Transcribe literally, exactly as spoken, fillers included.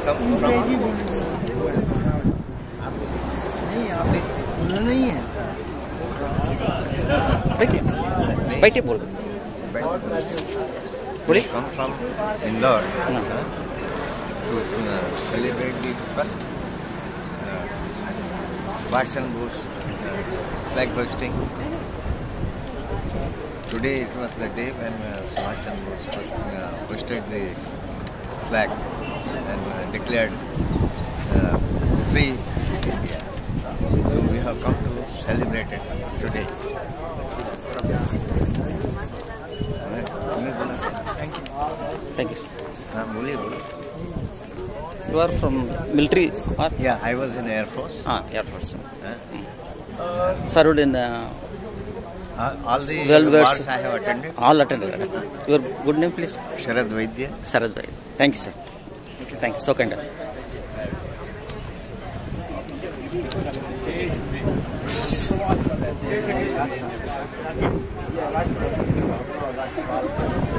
नहीं आप नहीं है बैठिए बैठिए बोल बोलिए Come from Indore uh, to uh, celebrate the first uh, Subhash Chandra Bose uh, flag bursting. Today it was the day when uh, Subhash Chandra Bose first uh, hoisted the flag and uh, declared uh, free India. So we have come to celebrate it today. Thank you हाँ बोलिए बोलिए. You are from military और Yeah, I was in Air Force. हाँ air force Huh? Served in Uh, all the World Wars. wars I have attended. all attended your good name please Sharad Vaidya. Sarad bhai thank you sir thank you so kind of